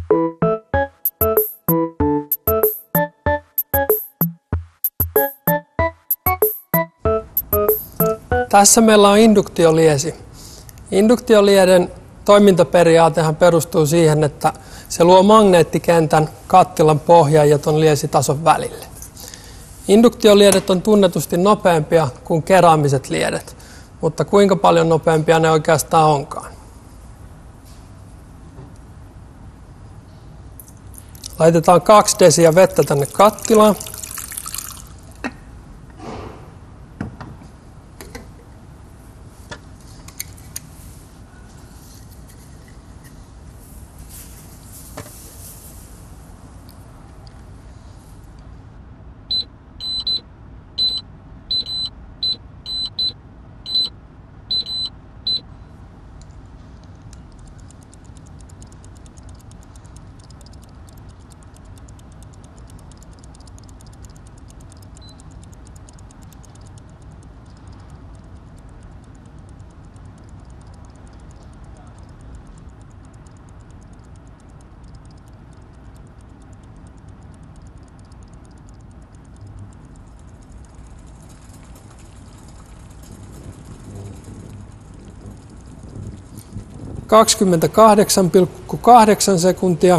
Tässä meillä on induktioliesi. Induktiolieden toimintaperiaatehan perustuu siihen, että se luo magneettikentän kattilan pohjan ja tuon liesitason välille. Induktioliedet on tunnetusti nopeampia kuin keraamiset liedet, mutta kuinka paljon nopeampia ne oikeastaan onkaan? Laitetaan 2 desiä vettä tänne kattilaan. (28,8 sekuntia).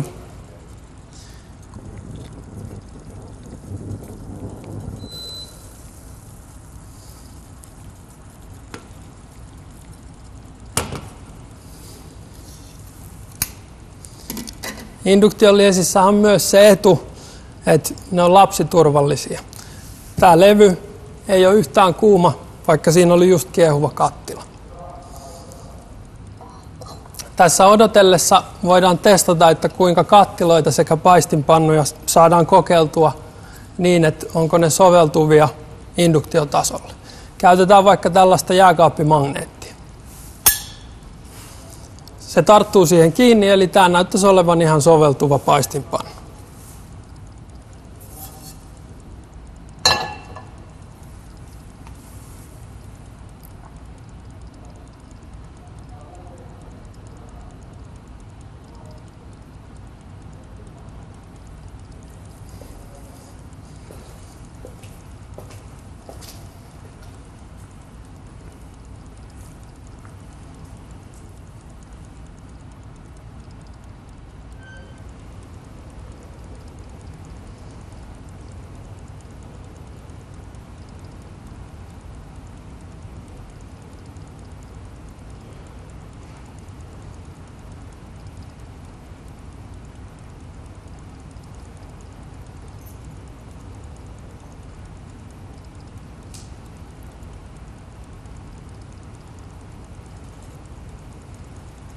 Induktioliesissä on myös se etu, että ne on lapsiturvallisia. Tämä levy ei ole yhtään kuuma, vaikka siinä oli just kiehuva kattila. Tässä odotellessa voidaan testata, että kuinka kattiloita sekä paistinpannuja saadaan kokeiltua niin, että onko ne soveltuvia induktiotasolle. Käytetään vaikka tällaista jääkaappimagneettia. Se tarttuu siihen kiinni, eli tämä näyttäisi olevan ihan soveltuva paistinpannu.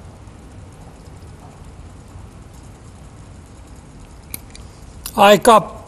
Aika